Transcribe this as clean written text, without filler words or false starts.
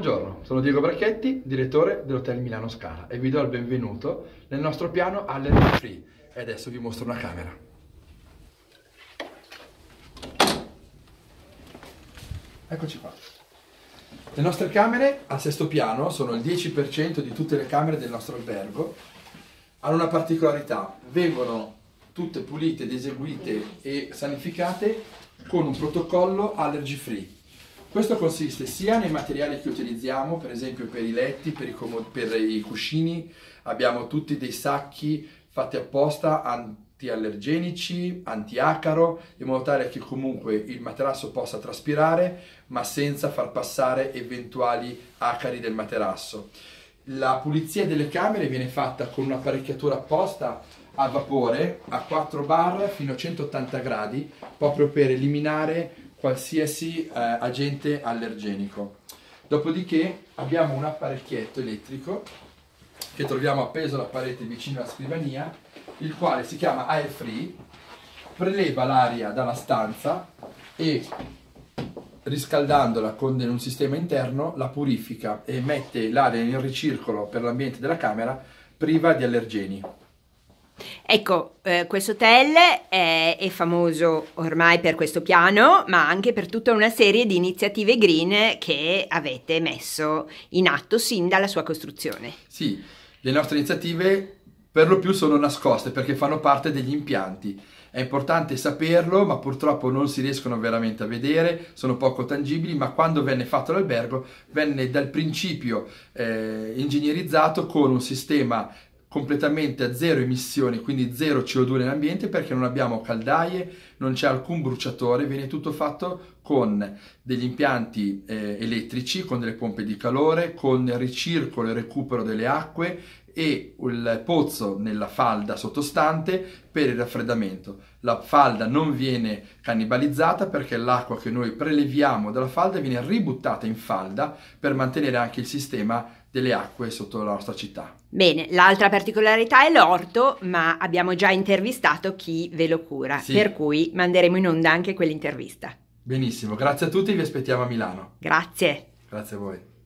Buongiorno, sono Diego Bracchetti, direttore dell'Hotel Milano Scala e vi do il benvenuto nel nostro piano Allergy Free e adesso vi mostro una camera. Eccoci qua. Le nostre camere al sesto piano sono il 10% di tutte le camere del nostro albergo. Hanno una particolarità, vengono tutte pulite, eseguite e sanificate con un protocollo allergy free. Questo consiste sia nei materiali che utilizziamo, per esempio per i letti, per i cuscini, abbiamo tutti dei sacchi fatti apposta antiallergenici, antiacaro, in modo tale che comunque il materasso possa traspirare, ma senza far passare eventuali acari del materasso. La pulizia delle camere viene fatta con un'apparecchiatura apposta a vapore a 4 bar fino a 180 gradi, proprio per eliminare qualsiasi agente allergenico. Dopodiché abbiamo un apparecchietto elettrico che troviamo appeso alla parete vicino alla scrivania, il quale si chiama Air Free, preleva l'aria dalla stanza e riscaldandola con un sistema interno la purifica e mette l'aria in ricircolo per l'ambiente della camera priva di allergeni. Ecco, questo hotel è famoso ormai per questo piano, ma anche per tutta una serie di iniziative green che avete messo in atto sin dalla sua costruzione. Sì, le nostre iniziative per lo più sono nascoste perché fanno parte degli impianti. È importante saperlo, ma purtroppo non si riescono veramente a vedere, sono poco tangibili, ma quando venne fatto l'albergo venne dal principio ingegnerizzato con un sistema completamente a zero emissioni, quindi zero CO2 nell'ambiente, perché non abbiamo caldaie, non c'è alcun bruciatore, viene tutto fatto con degli impianti elettrici, con delle pompe di calore, con ricircolo e recupero delle acque e il pozzo nella falda sottostante per il raffreddamento. La falda non viene cannibalizzata perché l'acqua che noi preleviamo dalla falda viene ributtata in falda per mantenere anche il sistema delle acque sotto la nostra città. Bene, l'altra particolarità è l'orto, ma abbiamo già intervistato chi ve lo cura, Sì. Per cui manderemo in onda anche quell'intervista. Benissimo, grazie a tutti, vi aspettiamo a Milano. Grazie. Grazie a voi.